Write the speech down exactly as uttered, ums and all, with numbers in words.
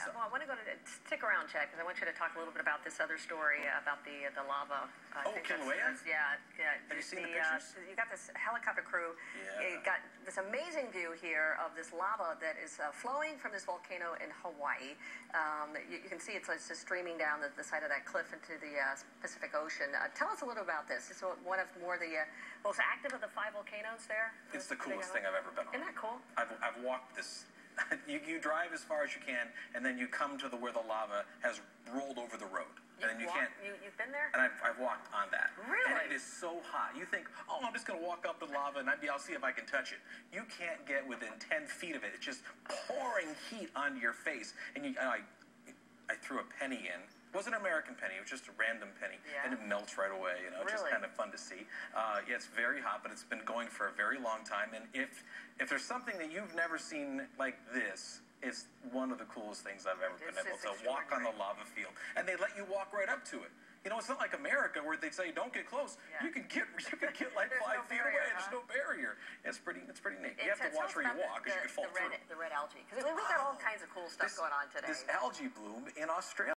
yeah. stuff. Well, I want to go to stick around, Chad, because I want you to talk a little bit about this other story about the the lava. Uh, oh, Kilauea? Yeah, yeah. Have you seen the, the pictures? Uh, you got this helicopter crew. Yeah. You got this amazing view here of this lava that is uh, flowing from this volcano in Hawaii. Um, you, you can see it's, it's just streaming down the, the side of that cliff into the uh, Pacific Ocean. Uh, tell us a little about this. It's one of more the uh, most active of the five volcanoes there. It's the coolest thing I've ever been on. Isn't that cool? I've, I've walked this. you, you drive as far as you can, and then you come to the where the lava has rolled over the road. You've and then you walked, can't. You, you've been there? And I've, I've walked on that. Really? And it is so hot. You think, oh, I'm just going to walk up the lava and I'd be, I'll see if I can touch it. You can't get within ten feet of it. It's just pouring heat onto your face. And, you, and I, I threw a penny in. It wasn't an American penny. It was just a random penny. Yeah. And it melts right away. You know, really? It's just kind of fun to see. Uh, yeah, it's very hot, but it's been going for a very long time. And if if there's something that you've never seen like this, it's one of the coolest things I've ever It's been able just to walk on the lava field. And they let you walk right up to it. You know, it's not like America where they say don't get close. Yeah. You can get you can get like five no feet barrier, away. huh? There's no barrier. It's pretty it's pretty neat. It, You have to tell watch us where you about walk the, because you can fall the red, through. The red algae. Because we've got all kinds of cool stuff This, going on today. this algae bloom in Australia.